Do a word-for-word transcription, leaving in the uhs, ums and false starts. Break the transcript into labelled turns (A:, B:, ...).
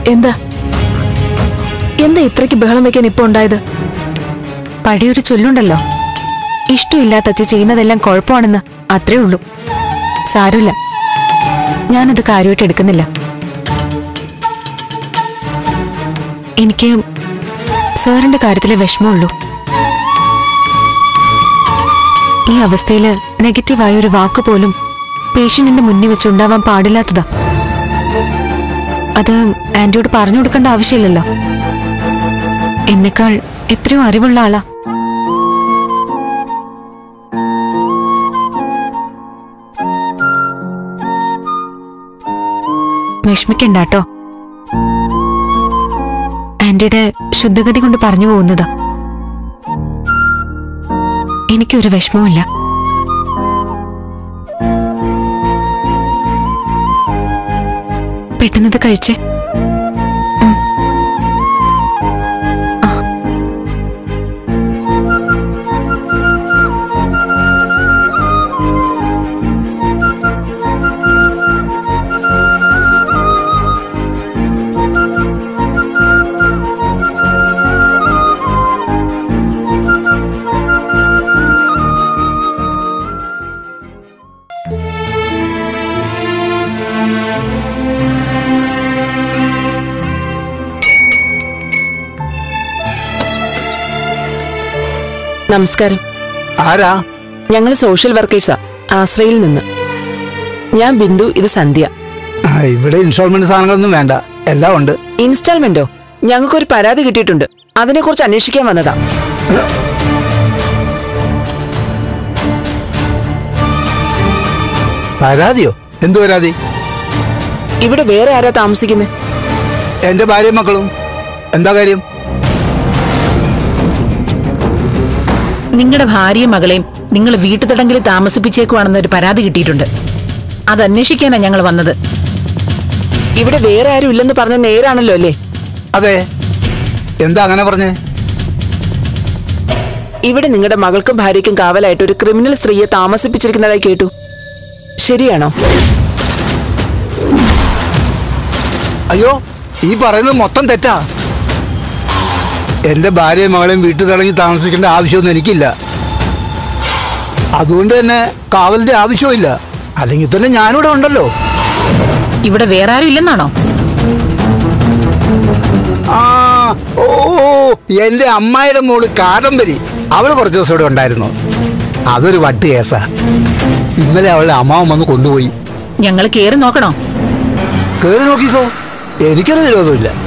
A: എന്താ എന്താ ഇത്രയ്ക്ക് ബഹളം വെക്കാൻ ഇപ്പൊ ഉണ്ടായത്?
B: പഴയൊരു ചൊല്ലുണ്ടല്ലോ, ഇഷ്ടമില്ലാത്ത അച്ഛ ചെയ്യുന്നതെല്ലാം കുഴപ്പമാണെന്ന്. അത്രേ ഉള്ളൂ. സാരമില്ല, ഞാനത് കാര്യമായിട്ട് എടുക്കുന്നില്ല. എനിക്ക് സാറിന്റെ കാര്യത്തിലെ വിഷമമുള്ളൂ. ഈ അവസ്ഥയില് നെഗറ്റീവായ ഒരു വാക്ക് പോലും പേഷ്യന്റിന്റെ മുന്നിൽ വെച്ചുണ്ടാവാൻ പാടില്ലാത്തതാ. അത് ആന്റിയോട് പറഞ്ഞു കൊടുക്കേണ്ട ആവശ്യമില്ലല്ലോ. എന്നെക്കാൾ എത്രയോ അറിവുള്ള ആളാ. വിഷമിക്കണ്ടാട്ടോ. ആന്റിയുടെ ശുദ്ധഗതി കൊണ്ട് പറഞ്ഞു പോകുന്നതാ. എനിക്കൊരു വിഷമവുമില്ല. പെട്ടെന്നത് കഴിച്ചേ.
C: നമസ്കാരം.
D: ആരാ?
C: ഞങ്ങൾ സോഷ്യൽ വർക്കേഴ്സാ, ആശ്രയിൽ നിന്ന്. ഞാൻ ബിന്ദു, ഇത് സന്ധ്യ.
D: ഇവിടെ ഇൻസ്റ്റാൾമെന്റ് സാധനങ്ങളൊന്നും വേണ്ട, എല്ലാം ഉണ്ട്.
C: ഇൻസ്റ്റാൾമെന്റോ? ഞങ്ങൾക്കൊരു പരാതി കിട്ടിയിട്ടുണ്ട്, അതിനെ കുറിച്ച് അന്വേഷിക്കാൻ വന്നതാ.
D: പരാതിയോ? എന്തു പരാതി?
C: ഇവിടെ വേറെ ആരാ താമസിക്കുന്നത്?
D: എന്റെ ഭാര്യയും മക്കളും. എന്താ കാര്യം?
E: നിങ്ങളുടെ ഭാര്യയും മകളെയും നിങ്ങൾ വീട്ടുതടങ്കിൽ താമസിപ്പിച്ചേക്കുവാണെന്നൊരു പരാതി കിട്ടിയിട്ടുണ്ട്. അത് അന്വേഷിക്കാനാണ് ഞങ്ങൾ വന്നത്.
C: ഇവിടെ വേറെ ആരും ഇല്ലെന്ന് പറഞ്ഞ നേരാണല്ലോ അല്ലേ?
D: അതെ. എന്താ അങ്ങനെ പറഞ്ഞേ?
C: ഇവിടെ നിങ്ങളുടെ മകൾക്കും ഭാര്യയ്ക്കും കാവലായിട്ട് ഒരു ക്രിമിനൽ സ്ത്രീയെ താമസിപ്പിച്ചിരിക്കുന്നതായി കേട്ടു. ശരിയാണോ?
D: അയ്യോ, ഈ പറയുന്നത് മൊത്തം തെറ്റാ. എന്റെ ഭാര്യയും മകളെയും വീട്ടിൽ തടങ്ങി താമസിക്കേണ്ട ആവശ്യമൊന്നും എനിക്കില്ല. അതുകൊണ്ട് തന്നെ കാവലിന്റെ ആവശ്യമില്ല. അല്ലെങ്കിൽ തന്നെ ഞാനിവിടെ ഉണ്ടല്ലോ.
E: ഇവിടെ വേറെ ആരും ഇല്ലെന്നാണോ?
D: ആ ഓ എന്റെ അമ്മായിയുടെ മോള് കാദംബരി, അവള് കുറച്ചു ദിവസം ഇവിടെ ഉണ്ടായിരുന്നു. അതൊരു വട്ട് കേസാ. ഇന്നലെ അവളുടെ അമ്മാവൻ വന്ന് കൊണ്ടുപോയി.
E: ഞങ്ങൾ കേറി നോക്കണോ?
D: കേറി നോക്കിക്കോ, എനിക്കൊരു വിരോധമില്ല.